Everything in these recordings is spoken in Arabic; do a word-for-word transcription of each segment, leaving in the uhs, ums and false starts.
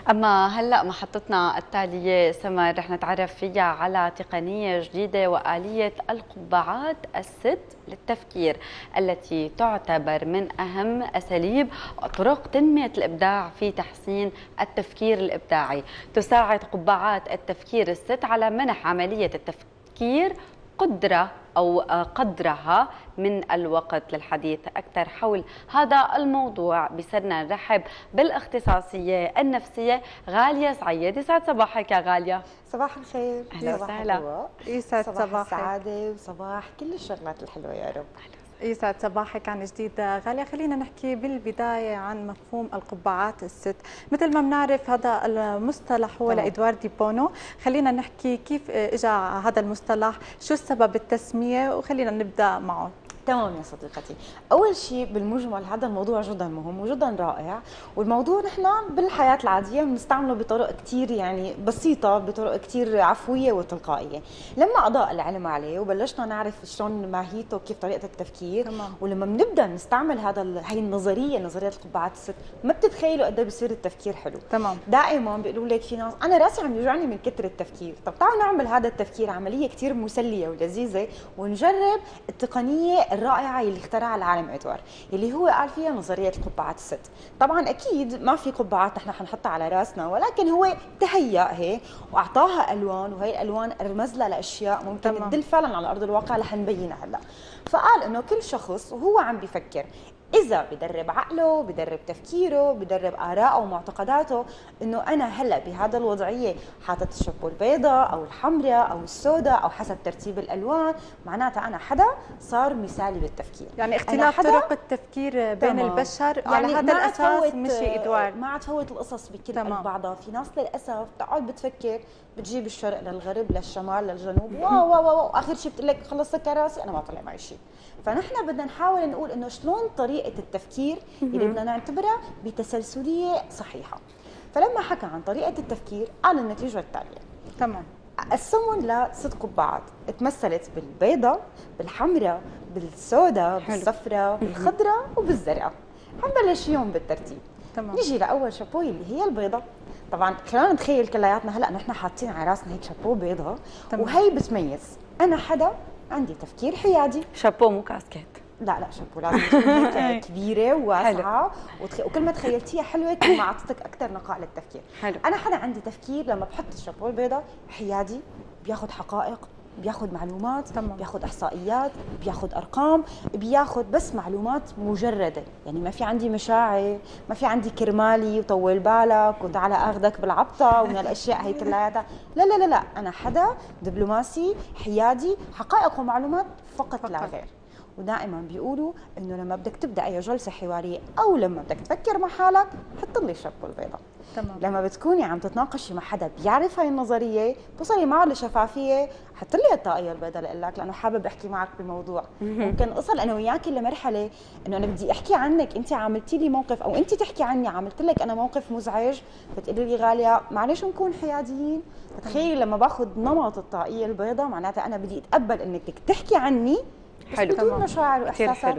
أما هلأ محطتنا التالية سمر رح نتعرف فيها على تقنية جديدة وآلية القبعات الست للتفكير التي تعتبر من أهم أساليب وطرق تنمية الإبداع في تحسين التفكير الإبداعي. تساعد قبعات التفكير الست على منح عملية التفكير قدرة أو قدرها من الوقت. للحديث أكثر حول هذا الموضوع بصرنا نرحب بالاختصاصية النفسية غالية سعيد. يسعد صباحك يا غالية. صباح الخير. أهلا وسهلا. يسعد صباح السعادة وصباح كل الشغلات الحلوة يا رب. يسعد صباحك عن جديد غالية. خلينا نحكي بالبداية عن مفهوم القبعات الست. مثل ما بنعرف هذا المصطلح هو لإدوارد دي بونو. خلينا نحكي كيف اجى هذا المصطلح، شو السبب التسمية، وخلينا نبدأ معه. تمام يا صديقتي. اول شيء بالمجمل هذا الموضوع جدا مهم وجدا رائع، والموضوع نحن بالحياه العاديه بنستعمله بطرق كثير يعني بسيطه، بطرق كثير عفويه وتلقائيه. لما اضاء العلم عليه وبلشنا نعرف شلون ماهيته وكيف طريقه التفكير، تمام. ولما بنبدا نستعمل هذا هي النظريه نظريه القبعات الست، ما بتتخيلوا قد ايه بصير التفكير حلو. تمام. دائما بيقولوا لك في ناس انا راسي عم يوجعني من كثر التفكير، طب تعالوا نعمل هذا التفكير عمليه كثير مسليه ولذيذه ونجرب التقنيه الرائعه اللي اخترعها العالم ادوار، اللي هو قال فيها نظريه القبعات الست. طبعا اكيد ما في قبعات نحن حنحطها على راسنا، ولكن هو تهيأ هيك واعطاها الوان، وهي الالوان رمز لها لاشياء ممكن تدل فعلا على ارض الواقع رح نبينها هلا. فقال انه كل شخص وهو عم بيفكر إذا بدرب عقله، بدرب تفكيره، بدرب آراءه ومعتقداته، إنه أنا هلا بهذا الوضعية حاطط الشابو البيضاء أو الحمراء أو السوداء أو حسب ترتيب الألوان، معناتها أنا حدا صار مثالي بالتفكير. يعني اختلاف طرق التفكير بين تمام. البشر يعني على هذا الأساس مشي إدوارد. ما عاد تفوت القصص بكل قلب بعضها. في ناس للأسف تقعد بتفكر بتجيب الشرق للغرب للشمال للجنوب واو واو واو، آخر شيء بتقول لك خلصت كراسي أنا ما طلع معي شيء. فنحن بدنا نحاول نقول انه شلون طريقه التفكير اللي بدنا نعتبرها بتسلسليه صحيحه. فلما حكى عن طريقه التفكير قال النتيجه التاليه. تمام. قسمهم لست قبعات تمثلت بالبيضاء، بالحمراء، بالسوداء، بالصفراء، بالخضراء وبالزرقاء. حنبلشيهم بالترتيب. تمام. نيجي لاول شابوي اللي هي البيضاء. طبعا خلينا نتخيل كلياتنا هلا نحن حاطين على راسنا هيك شابو بيضاء، وهي بتميز انا حدا عندي تفكير حيادي. شابو مو كاسكيت. لا لا شابو لازم تكون هيك كبيره وواسعه، وتخ... وكل ما تخيلتيها حلوه كل ما اعطتك اكثر نقاء للتفكير. حلو. انا حدا عندي تفكير لما بحط الشابو البيضاء حيادي، بياخذ حقائق، بياخذ معلومات، تمام. بياخذ احصائيات، بياخذ ارقام، بياخذ بس معلومات مجرده، يعني ما في عندي مشاعر، ما في عندي كرمالي وطول بالك وتعال اخذك بالعبطه ومن الاشياء هي كلياتها. لا لا لا لا، انا حدا دبلوماسي حيادي، حقائق ومعلومات فقط, فقط. لا غير. ودائما بيقولوا انه لما بدك تبدا اي جلسه حواريه او لما بدك تفكر مع حالك حط لي الشابو البيضاء. تمام. لما بتكوني عم تتناقشي مع حدا بيعرف هاي النظريه توصلي معه لشفافيه، حط لي الطاقيه البيضاء لك لانه حابب احكي معك بالموضوع. ممكن اوصل انا وياكي لمرحله انه انا بدي احكي عنك، انت عملتي لي موقف او انت تحكي عني عملت لك انا موقف مزعج، بتقولي لي غاليه معلش نكون حياديين. تخيلي لما باخذ نمط الطاقيه البيضاء معناتها انا بدي اتقبل انك بدك تحكي عني حلو بدون مشاعر واحساسات. حلو.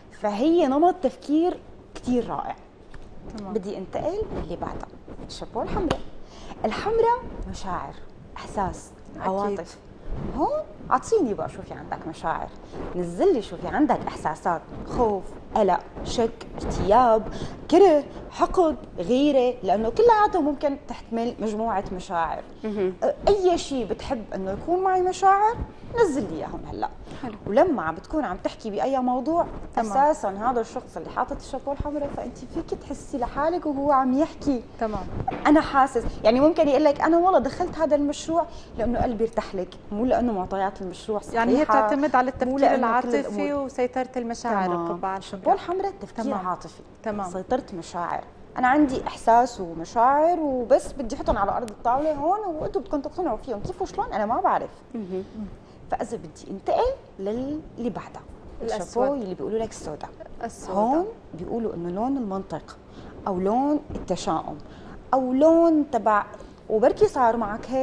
فهي نمط تفكير كثير رائع. تمام. بدي انتقل اللي بعدها الشابو الحمراء. الحمراء مشاعر، احساس، عواطف. هون اعطيني بقى شو في عندك مشاعر، نزل لي شو في عندك احساسات، خوف، قلق، شك، ارتياب، كره، حقد، غيره، لانه كلياتها ممكن تحتمل مجموعه مشاعر. اي شيء بتحب انه يكون معي مشاعر نزل لي اياهم هلا. حلو. ولما عم بتكون عم تحكي باي موضوع تمام. اساسا هذا الشخص اللي حاطط الشابو الحمراء فانت فيك تحسي لحالك وهو عم يحكي. تمام. انا حاسس، يعني ممكن يقول لك انا والله دخلت هذا المشروع لانه قلبي ارتاح لك، مو لانه معطيات المشروع صحيحه. يعني هي تعتمد على التفكير العاطفي وسيطره المشاعر. القبعه الشابو الحمراء تفكير تمام. عاطفي. تمام. سيطره مشاعر، انا عندي احساس ومشاعر وبس بدي احطهم على ارض الطاوله هون وانتم بدكم تقتنعوا فيهم، كيف وشلون انا ما بعرف. فاذا بدي انتقل للي بعدها الشابو اللي بيقولوا لك السوداء. هون بيقولوا انه لون المنطق او لون التشاؤم او لون تبع، وبركي صار معك هيك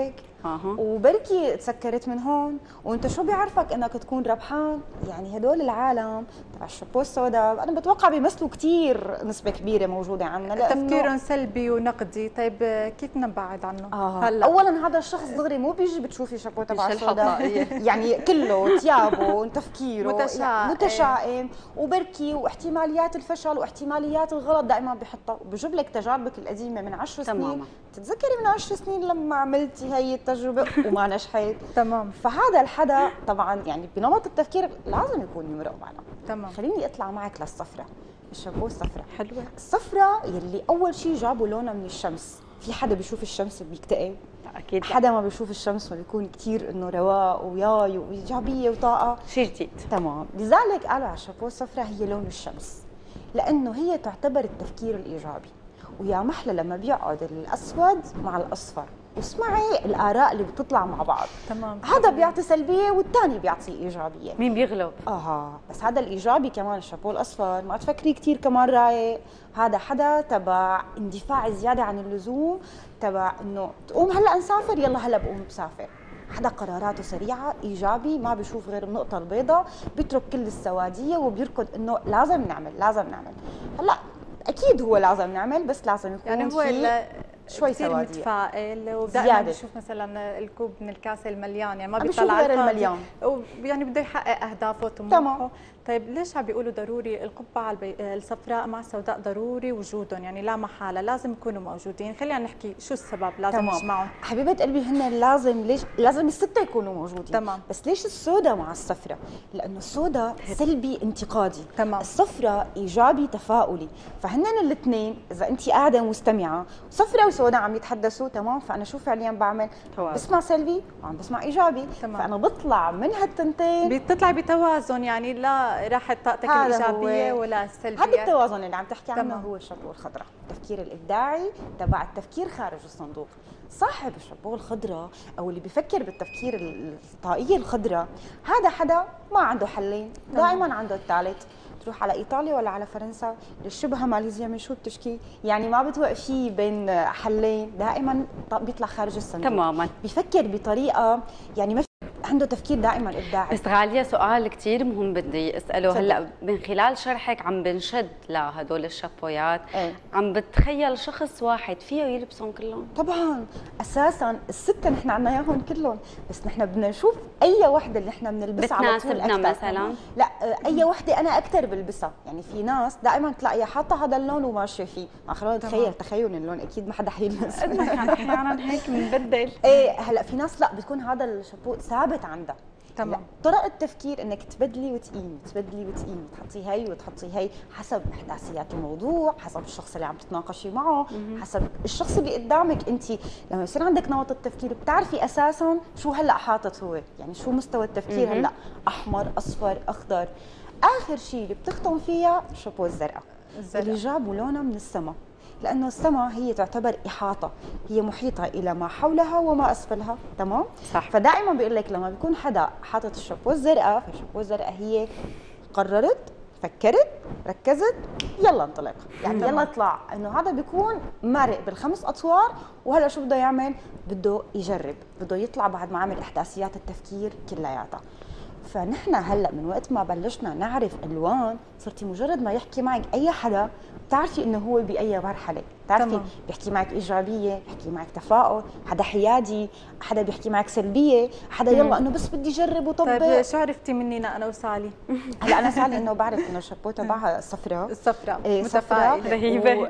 أه. وبركي تسكرت من هون، وانت شو بيعرفك انك تكون ربحان؟ يعني هدول العالم تبع الشابو السوداء انا بتوقع بيمثلوا كثير نسبه كبيره موجوده عندنا، تفكيرهم سلبي ونقدي. طيب كيف نبعد عنه؟ آه. هلا اولا هذا الشخص دغري مو بيجي بتشوفي شابو تبع السوداء يعني كله ثيابه تفكيره متشائم متشائم وبركي، واحتماليات الفشل واحتماليات الغلط دائما بحطها، وبجيب لك تجاربك القديمه من عشر سنين. تتذكري من عشر سنين لما عملتي هي التجربه وما نجحت؟ تمام. فهذا الحدا طبعا يعني بنمط التفكير لازم يكون يمرق معنا. تمام. خليني اطلع معك للصفرة، الشابو الصفرة. حلوه الصفرة يلي اول شيء جابوا لونها من الشمس. في حدا بيشوف الشمس بيكتئب؟ اكيد لا. حدا ما بيشوف الشمس وبيكون كثير انه رواق وياي وايجابيه وطاقه، شيء جديد. تمام. لذلك قالوا على الشابو الصفرة هي لون الشمس، لانه هي تعتبر التفكير الايجابي. ويا محلى لما بيقعد الاسود مع الاصفر، واسمعي الاراء اللي بتطلع مع بعض. تمام. هذا بيعطي سلبيه والثاني بيعطي ايجابيه. مين بيغلب؟ اها بس هذا الايجابي كمان الشابو الاصفر ما تفكري كثير كمان رايق. هذا حدا تبع اندفاع زياده عن اللزوم، تبع انه تقوم هلا نسافر، يلا هلا بقوم بسافر. حدا قراراته سريعه ايجابي، ما بيشوف غير النقطه البيضاء، بيترك كل السواديه وبيركض انه لازم نعمل لازم نعمل. هلا اكيد هو لازم نعمل، بس لازم يكون يعني هو شوي كثير سوادية متفائل، ودائما بشوف مثلا الكوب من الكاسه المليان، يعني ما بيطلع غير المليان، يعني بده يحقق اهدافه وطموحه. طيب ليش عم بيقولوا ضروري القبعه الصفراء مع السوداء ضروري وجودهم؟ يعني لا محاله لازم يكونوا موجودين. خلينا نحكي شو السبب لازم نجمعهم. حبيبه قلبي هن لازم، ليش لازم السته يكونوا موجودين. تمام. بس ليش السوداء مع الصفراء؟ لانه السوداء سلبي انتقادي، تمام. الصفراء ايجابي تفاؤلي. فهن الاثنين اذا انت قاعده مستمعه صفراء وسوداء عم يتحدثوا، تمام، فانا شو فعليا بعمل؟ توازن. بسمع سلبي وعم بسمع ايجابي. تمام. فانا بطلع من هالتنتين بتطلعي بتوازن، يعني لا راحت طاقتك الايجابيه ولا السلبيه. هذا التوازن اللي عم تحكي عنه تمام. هو الشابو الخضراء، التفكير الابداعي تبع التفكير خارج الصندوق. صاحب الشابو الخضراء او اللي بيفكر بالتفكير الطاقيه الخضراء، هذا حدا ما عنده حلين، دائما عنده الثالث. تروح على ايطاليا ولا على فرنسا للشبهه ماليزيا من شو بتشكي؟ يعني ما بتوقفي بين حلين، دائما بيطلع خارج الصندوق تماما. بيفكر بطريقه يعني ما عنده تفكير دائما ابداعي. بس غاليه سؤال كثير مهم بدي اساله صدق. هلا من خلال شرحك عم بنشد لهدول الشابويات، ايه؟ عم بتخيل شخص واحد فيه يلبسهم كلهم؟ طبعا اساسا السته نحن عنا اياهم كلهم، بس نحن بدنا نشوف اي وحده اللي نحن بنلبسها على طول بتناسبنا أكتر. مثلا لا اي وحده انا اكثر بلبسها. يعني في ناس دائما تلاقيها حاطه هذا اللون وماشيه فيه، ما خلونا نتخيل تخيل اللون اكيد ما حدا حيلبس. احيانا هيك بنبدل. ايه هلا في ناس لا بتكون هذا الشابو ثابت عندها. تمام. طرق التفكير انك تبدلي وتقيمي تبدلي وتقيمي، تحطي هي وتحطي هي حسب احداثيات الموضوع، حسب الشخص اللي عم تتناقشي معه، حسب الشخص اللي قدامك. انت لما يصير عندك نمط التفكير بتعرفي اساسا شو هلا حاطط هو، يعني شو مستوى التفكير هلا، احمر اصفر اخضر. اخر شيء اللي بتختم فيها شابو الزرقاء اللي جابوا لونها من السماء، لأنه السماء هي تعتبر إحاطة، هي محيطة إلى ما حولها وما أسفلها، تمام؟ صح. فدائما بيقول لك لما بيكون حدا حاطط الشابو الزرقاء، فالشابو الزرقاء هي قررت، فكرت، ركزت، يلا انطلق، يعني يلا اطلع. انه هذا بيكون مرق بالخمس اطوار، وهلا شو بده يعمل؟ بده يجرب، بده يطلع بعد ما عمل احداثيات التفكير كلياتها. فنحن هلا من وقت ما بلشنا نعرف الوان، صرتي مجرد ما يحكي معك اي حدا بتعرفي انه هو باي مرحله، بتعرفي بيحكي معك ايجابيه، بيحكي معك تفاؤل، حدا حيادي، حدا بيحكي معك سلبيه، حدا يلا انه بس بدي اجرب وطبق. طيب شو عرفتي منينا انا وسالي؟ هلا انا سالي انه بعرف انه الشابو تبعها صفراء، الصفراء ايه صفراء رهيبه و...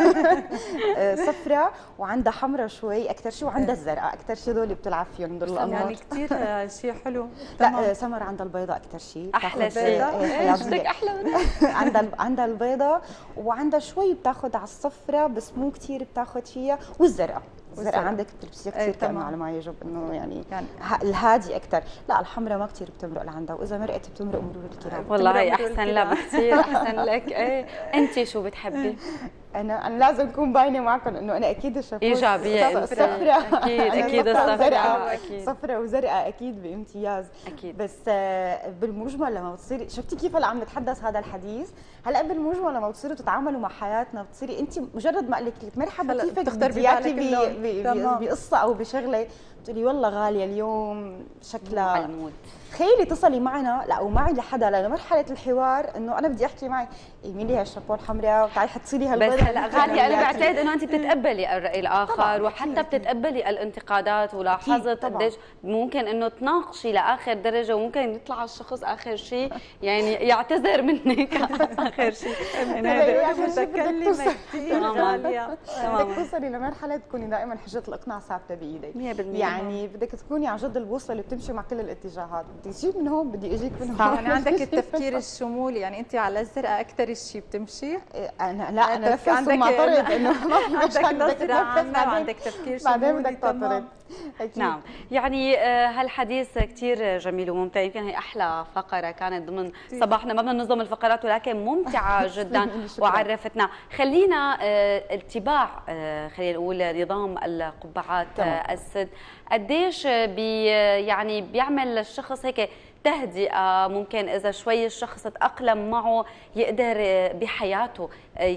صفراء وعندها حمراء شوي اكثر شيء، وعندها الزرقاء اكثر شيء، هذول بتلعب فيهم دول الانوار. يعني كثير شيء حلو. لا سمر عندها البيضاء اكثر شيء، احلى شيء. بدك احلى عندها عندها البيضاء، وعندها شوي بتاخذ على الصفراء بس مو كثير بتاخذ فيها، والزرقاء الزرقاء عندك بتلبسيها كثير كمان على ما يجب، انه يعني, يعني الهادي اكثر. لا الحمراء ما كثير بتمرق لعندها، واذا مرقت بتمرق مرور الكرام. والله هي احسن لها بكثير، احسن لك. ايه انت شو بتحبي؟ انا انا لازم اكون باينه معكم انه انا اكيد الشابوه ايجابيه صفراء اكيد اكيد الصفراء اكيد صفراء وزرقاء اكيد بامتياز اكيد. بس بالمجمل لما بتصيري شفتي كيف هلا عم نتحدث هذا الحديث، هلا بالمجمل لما بتصيروا تتعاملوا مع حياتنا بتصيري انت مجرد ما قلت لك مرحبا كيفك بدي اياكي بقصه او بشغله بتقولي والله غاليه اليوم شكلها على المود. تخيلي تصلي معنا لا ومعي لحدا لمرحله الحوار انه انا بدي احكي معي اعملي لي هالشابو الحمراء وتعي حطي لي هالبيض. بس هلا غاليه انا بعتقد انه انت بتتقبلي الراي الاخر وحتى بتتقبلي الانتقادات، ولاحظت قديش ممكن انه تناقشي لاخر درجه وممكن يطلع الشخص اخر شيء يعني يعتذر منك اخر شيء. انا متكلمه كثير غاليه. بدك توصلي لمرحله تكوني دائما حجه الاقناع ثابته بايدك مية بالمية. يعني بدك تكوني عن جد البوصله اللي بتمشي مع كل الاتجاهات، بدي اجيب من هون بدي اجيك من هون. يعني عندك التفكير الشمولي، يعني انت على الزرقاء اكثر شيء بتمشي. انا لا انا نفس معترض انه ما في عندك نظره عامه وعندك تفكير شمولي بعدين بدك تعترض. نعم يعني هالحديث كثير جميل وممتع، يمكن هي احلى فقره كانت ضمن صباحنا، ما بدنا ننظم الفقرات ولكن ممتعه جدا وعرفتنا. خلينا اتباع خلينا نقول نظام القبعات السد قديش بي يعني بيعمل الشخص هيك تهدئة، ممكن إذا شوي الشخص تأقلم معه يقدر بحياته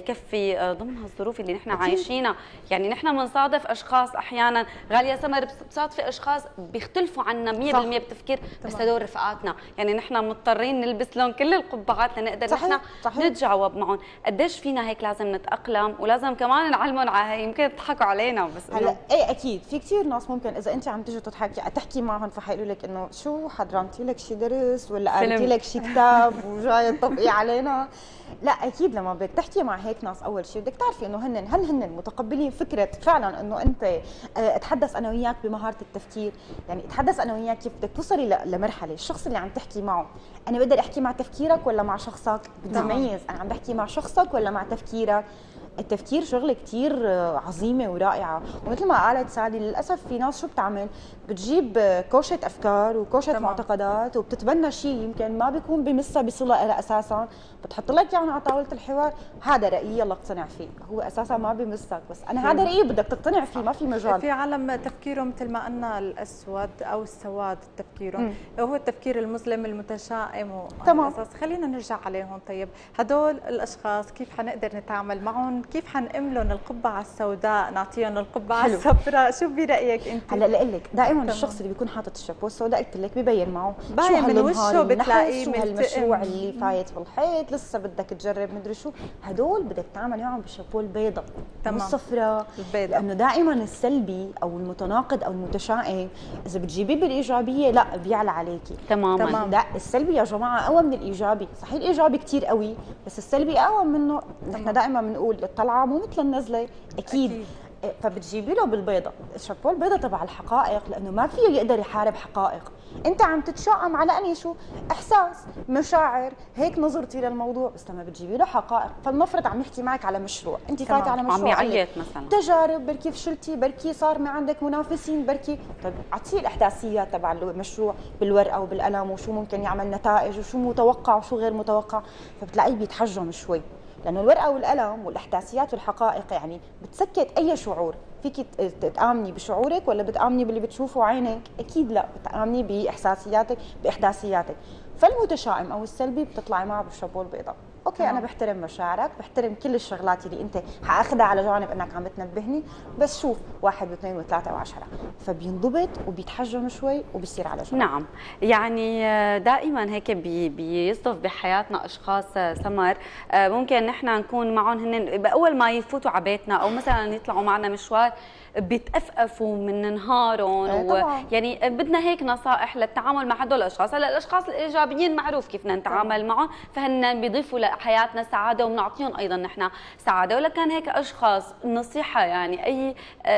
يكفي ضمن هالظروف اللي نحن عايشينها. يعني نحن بنصادف أشخاص أحيانا غالية سمر بتصادفي أشخاص بيختلفوا عنا مية بالمية بتفكير، بس هدول رفقاتنا يعني نحن مضطرين نلبس لهم كل القبعات لنقدر نحن نتجاوب معهم. قديش فينا هيك لازم نتأقلم ولازم كمان نعلمهم على يمكن يضحكوا علينا بس هلا ايه اكيد في كثير ناس ممكن اذا انت عم تيجي تضحكي تحكي معهم فحيقولوا لك انه شو حضرنتي لك شي درس ولا قريتي لك شي كتاب وجاي تطبقي علينا. لا اكيد لما بدك تحكي مع هيك ناس اول شيء بدك تعرفي انه هن هل هن متقبلين فكره فعلا انه انت اتحدث انا وياك بمهاره التفكير، يعني اتحدث انا وياك كيف بدك توصلي لمرحله الشخص اللي عم تحكي معه انا بقدر احكي مع تفكيرك ولا مع شخصك، بدي اميز انا عم بحكي مع شخصك ولا مع تفكيرك. التفكير شغله كثير عظيمه ورائعه، ومثل ما قالت سالي للاسف في ناس شو بتعمل بتجيب كوشه افكار وكوشه تمام. معتقدات وبتتبنى شيء يمكن ما بيكون بمسها بصله لها اساسا، بتحط لك يعني على طاوله الحوار هذا رايي يلا اقتنع فيه، هو اساسا ما بمسك بس انا هذا رايي بدك تقتنع فيه ما في مجال. في عالم تفكيرهم مثل ما قلنا الاسود او السواد تفكيرهم هو التفكير المظلم المتشائم تمام. خلينا نرجع عليهم. طيب هدول الاشخاص كيف حنقدر نتعامل معهم؟ كيف حنقم لهم القبعه السوداء نعطيهم القبعه الصفراء؟ شو برايك انت؟ هلا لقول لك دائما الشخص اللي بيكون حاطط الشابو السوداء قلت لك ببين معه باين من وشه بتلاقيه شو هالمشروع اللي فايت بالحيط لسه بدك تجرب مدري شو. هدول بدك تعمل معهم بالشابو البيضاء مو الصفراء، لانه دائما السلبي او المتناقض او المتشائم اذا بتجيبيه بالايجابيه لا بيعلى عليكي تماما. تمام. لا السلبي يا جماعه اقوى من الايجابي، صحيح الايجابي كثير قوي بس السلبي اقوى منه. نحن دائما بنقول الطلعه مو مثل النزله اكيد, أكيد. فبتجيبي له بالبيضه الشابو البيضه تبع الحقائق، لانه ما فيه يقدر يحارب حقائق. انت عم تتشائم على اني شو احساس مشاعر هيك نظرتي للموضوع، بس لما بتجيبي له حقائق فلنفرض عم يحكي معك على مشروع انت فايته على مشروع عم يعيط مثلا تجارب بركي فشلتي بركي صار ما عندك منافسين بركي، طيب اعطيه الاحداثيات تبع المشروع بالورقه وبالقلم وشو ممكن يعمل نتائج وشو متوقع وشو غير متوقع، فبتلاقيه بيتحجم شوي لانه الورقه والقلم والاحداثيات والحقائق يعني بتسكت اي شعور. فيك تآمني بشعورك ولا بتآمني باللي بتشوفه عينك؟ اكيد لا، بتآمني باحساسياتك باحداثياتك. فالمتشائم او السلبي بتطلعي معه بالشابو البيضاء. اوكي آه. انا بحترم مشاعرك، بحترم كل الشغلات اللي انت حاخذها على جانب انك عم بتنبهني، بس شوف واحد واثنين وثلاثه وعشره، فبينضبط وبيتحجم شوي وبيصير على جانب. نعم يعني دائما هيك بي بيصدف بحياتنا اشخاص سمر ممكن نحن نكون معهم هن اول ما يفوتوا على بيتنا او مثلا يطلعوا معنا مشوار بيتأفأفوا من نهارهم ويعني بدنا هيك نصائح للتعامل مع هدول الاشخاص. هلا الاشخاص الايجابيين معروف كيف بدنا نتعامل معهم، فهن بيضيفوا لحياتنا سعاده وبنعطيهم ايضا نحن سعاده. ولكن هيك اشخاص نصيحه يعني اي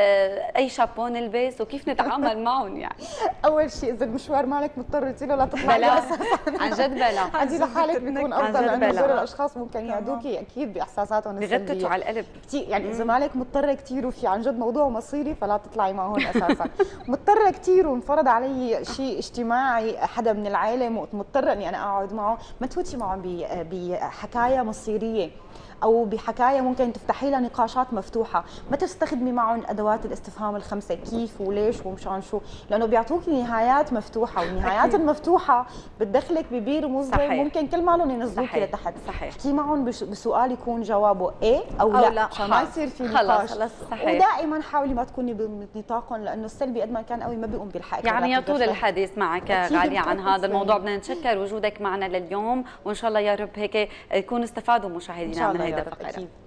آه اي شابو نلبس وكيف نتعامل معهم. يعني اول شيء اذا المشوار مالك مضطر له لا تطلعي بلا عن جد بلا عادي لحالك بيكون افضل، لانه هدول الاشخاص ممكن يعدوكي اكيد باحساساتهم السلبيه بغتتوا على القلب كثير. يعني اذا مالك مضطره كثير وفي عن جد موضوع مصيري فلا تطلعي معهم اساسا. مضطره كثير وانفرض علي شيء اجتماعي حدا من العائله مضطره اني انا اقعد معه، ما تفوتي معهم بحكايه مصيريه او بحكايه ممكن تفتحي لها نقاشات مفتوحه، ما تستخدمي معهم ادوات الاستفهام الخمسه كيف وليش ومشان شو، لانه بيعطوكي نهايات مفتوحه، والنهايات المفتوحه بتدخلك ببير مظلم ممكن كل مالهم ينزلوكي لتحت. صحيح. احكي معهم بسؤال يكون جوابه ايه او, أو لا, لا. عشان ما يصير في نقاش. خلص صحيح. ودائما حاولي ما تكوني بنطاقهم، لانه السلبي قد ما كان قوي ما بيقوم بالحق. يعني يطول الحديث معك غالية عن هذا الموضوع. بدنا نتشكر وجودك معنا لليوم، وان شاء الله يا رب هيك يكونوا استفادوا مشاهدينا من هذه الفقره.